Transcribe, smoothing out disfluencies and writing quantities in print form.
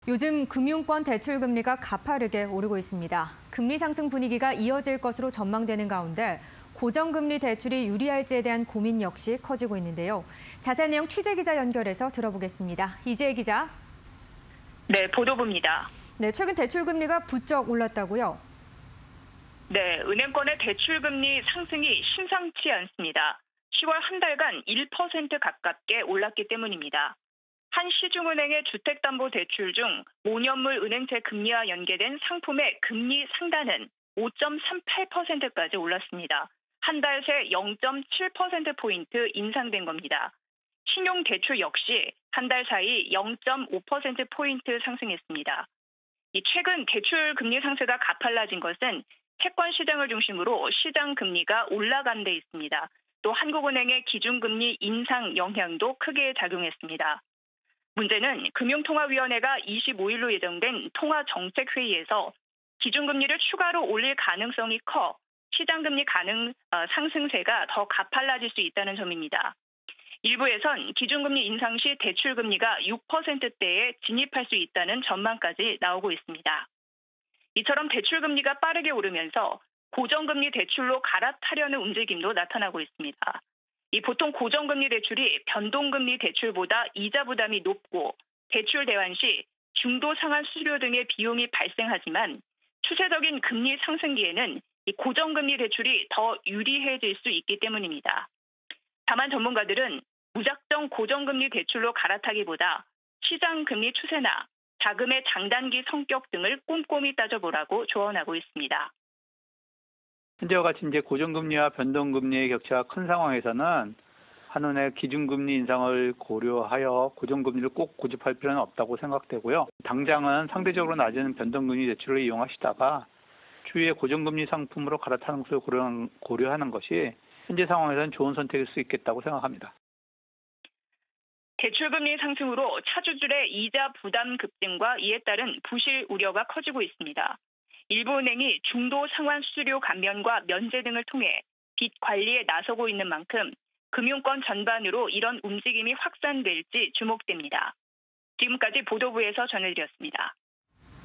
요즘 금융권 대출 금리가 가파르게 오르고 있습니다. 금리 상승 분위기가 이어질 것으로 전망되는 가운데 고정금리 대출이 유리할지에 대한 고민 역시 커지고 있는데요. 자세한 내용 취재기자 연결해서 들어보겠습니다. 이재희 기자. 네, 보도부입니다. 네, 최근 대출 금리가 부쩍 올랐다고요? 네, 은행권의 대출 금리 상승이 심상치 않습니다. 10월 한 달간 1% 가깝게 올랐기 때문입니다. 한 시중은행의 주택담보대출 중 5년물 은행채 금리와 연계된 상품의 금리 상단은 5.38%까지 올랐습니다. 한 달 새 0.7%포인트 인상된 겁니다. 신용대출 역시 한 달 사이 0.5%포인트 상승했습니다. 최근 대출 금리 상승가 가팔라진 것은 채권 시장을 중심으로 시장 금리가 올라간 데 있습니다. 또 한국은행의 기준금리 인상 영향도 크게 작용했습니다. 문제는 금융통화위원회가 25일로 예정된 통화정책회의에서 기준금리를 추가로 올릴 가능성이 커 시장금리 상승세가 더 가팔라질 수 있다는 점입니다. 일부에선 기준금리 인상 시 대출금리가 6%대에 진입할 수 있다는 전망까지 나오고 있습니다. 이처럼 대출금리가 빠르게 오르면서 고정금리 대출로 갈아타려는 움직임도 나타나고 있습니다. 보통 고정금리 대출이 변동금리 대출보다 이자 부담이 높고 대출 대환 시 중도 상환 수수료 등의 비용이 발생하지만 추세적인 금리 상승기에는 고정금리 대출이 더 유리해질 수 있기 때문입니다. 다만 전문가들은 무작정 고정금리 대출로 갈아타기보다 시장금리 추세나 자금의 장단기 성격 등을 꼼꼼히 따져보라고 조언하고 있습니다. 현재와 같이 고정금리와 변동금리의 격차가 큰 상황에서는 한은의 기준금리 인상을 고려하여 고정금리를 꼭 고집할 필요는 없다고 생각되고요. 당장은 상대적으로 낮은 변동금리 대출을 이용하시다가 추후에 고정금리 상품으로 갈아타는 것을 고려하는 것이 현재 상황에서는 좋은 선택일 수 있겠다고 생각합니다. 대출금리 상승으로 차주들의 이자 부담 급증과 이에 따른 부실 우려가 커지고 있습니다. 일부 은행이 중도 상환 수수료 감면과 면제 등을 통해 빚 관리에 나서고 있는 만큼 금융권 전반으로 이런 움직임이 확산될지 주목됩니다. 지금까지 보도부에서 전해드렸습니다.